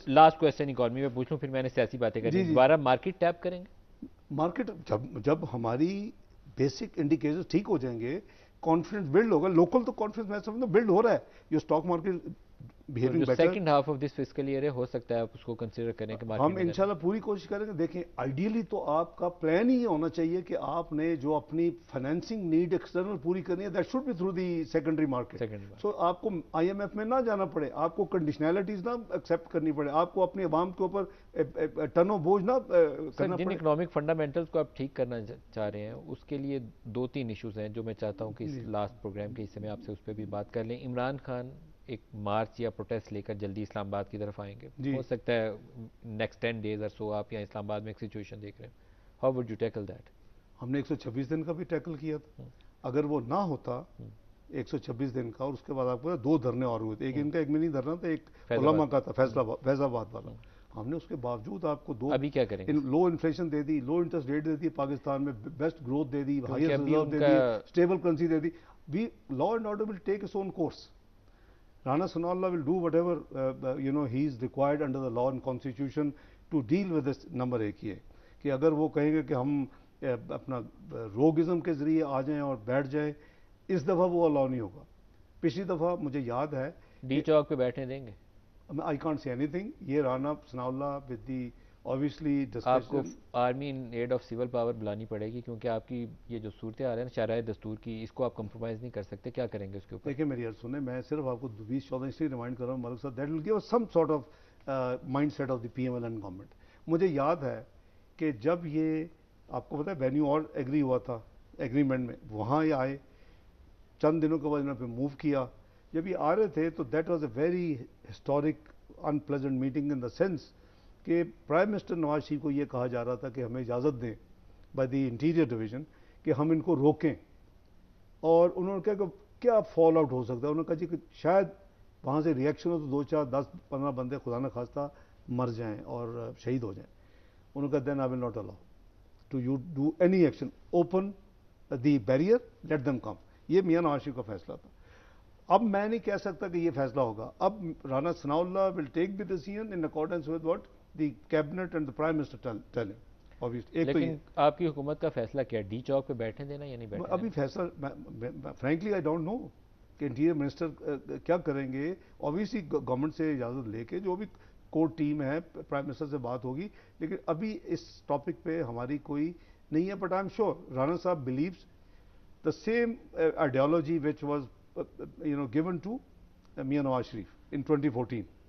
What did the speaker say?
Last question economy میں پوچھ لوں پھر میں نے سیاسی باتیں کرنی دوبارہ مارکیٹ ٹیپ کریں گے؟ مارکیٹ جب ہماری بیسک انڈیکیٹر ٹھیک ہو جائیں گے، کانفیڈنس بلڈ ہوگا، لوکل تو کانفیڈنس میں سمجھتا ہوں بلڈ ہو رہا ہے، جو stock market behaving better. Second half of this fiscal year ہے، ہو سکتا ہے آپ اس کو کنسیڈر کریں کہ مارکیٹ ہم انشاءاللہ پوری کوشش کریں گے. دیکھیں آئیڈیلی تو آپ کا پلان ہی یہ ہونا چاہیے کہ آپ نے جو اپنی فائنینسنگ نیڈ ایکسٹرنل پوری کرنی ہے، that should be through the secondary market. So آپ کو آئی ایم ایف میں نہ جانا پڑے، آپ کو کنڈیشنلٹیز نہ ایکسیپٹ کرنی پڑے، آپ کو اپنی عوام کے اوپر ٹن و بوجھ نہ کرنا پڑے. جن اکنامک فنڈامنٹلز کو آپ ٹھیک کرنا چاہ رہے ہیں اس کے لیے 2-3 ایشوز ہیں جو میں چاہتا ہوں کہ اس لاسٹ پروگرام کے حصے میں آپ سے اس پہ بھی بات کر لیں. عمران خان ایک مارچ یا پروٹیسٹ لے کر جلدی اسلام آباد کی طرف آئیں گے، ہو سکتا ہے نیکسٹ 10 days اور سو آپ یہاں اسلام آباد میں ایک سچویشن دیکھ رہے ہیں. How would you tackle that? ہم نے 126 دن کا بھی ٹیکل کیا تھا. اگر وہ نہ ہوتا 126 دن کا، اور اس کے بعد آپ کو 2 دھرنے اور ہوئے تھے، ایک ان کا ایک منی دھرنا تھا، ایک علماء کا تھا فیض آباد والا. ہم نے اس کے باوجود آپ کو 2 ابھی کیا کریں گے؟ لو انفلیشن دے دی، لو انٹرسٹ ریٹ دے دی، پاکستان میں بیسٹ گروتھ دے دی، ہائیسٹ ریزرو دے دی، اسٹیبل کرنسی دے دی. We law and order will take its own course. Rana Sanalla will do whatever he is required under the law and constitution to deal with this. Number ایک یہ کہ اگر وہ کہیں گے کہ ہم اپنا روگزم کے ذریعے آ جائیں اور بیٹھ جائیں، اس دفعہ وہ الاؤ نہیں ہوگا. پچھلی دفعہ مجھے یاد ہے ڈی چوک پہ بیٹھنے دیں گے؟ I can't say anything. یہ Rana Sanaullah with the obviously آپ کو discussion. Army in aid of civil power بلانی پڑے گی کیونکہ آپ کی یہ جو صورتحال ہے نا شرائع دستور کی، اس کو آپ کمپرومائز نہیں کر سکتے. کیا کریں گے اس کے اوپر؟ دیکھیں میری عرض سنیں، میں صرف آپ کو 20-14 اس لیے ریمائنڈ کر رہا ہوں ملک صاحب، that will give some sort of mindset of the P M L N government. مجھے یاد ہے کہ جب یہ آپ کو پتا ہے وینیو اور ایگری ہوا تھا ایگریمنٹ میں، وہاں یہ آئے، چند دنوں کے بعد انہوں نے موو کیا. جب یہ آ رہے تھے تو that was a very historic and pleasant meeting in the sense کہ پرائم منسٹر نواز شریف کو یہ کہا جا رہا تھا کہ ہمیں اجازت دیں بائی دی انٹیریئر ڈویژن کہ ہم ان کو روکیں. اور انہوں نے کہا کہ کیا فال آؤٹ ہو سکتا ہے. انہوں نے کہا جی کہ شاید وہاں سے ریئیکشن ہو تو 2-4-10-15 بندے خدا نہ خواستہ مر جائیں اور شہید ہو جائیں. انہوں نے کہا then I will not allow to you do any action, open the barrier, let them come. یہ میاں نواز شریف کا فیصلہ تھا. اب میں نہیں کہہ سکتا کہ یہ فیصلہ ہوگا. اب Rana Sanaullah will take the decision in accordance with what the cabinet and the prime minister tell him. لیکن آپ کی حکومت کا فیصلہ کیا، ڈی چوک پہ بیٹھنے دینا یا نہیں بیٹھنے؟ ابھی فیصلہ فرینکلی آئی ڈونٹ نو کہ انٹیریئر منسٹر کیا کریں گے. اوبیسلی گورنمنٹ سے اجازت لے کے جو بھی کورٹ ٹیم ہے پرائم منسٹر سے بات ہوگی، لیکن ابھی اس ٹاپک پہ ہماری کوئی نہیں ہے. But I'm sure Rana صاحب believes the same ideology which was given to Mian Nawaz Sharif in 2014.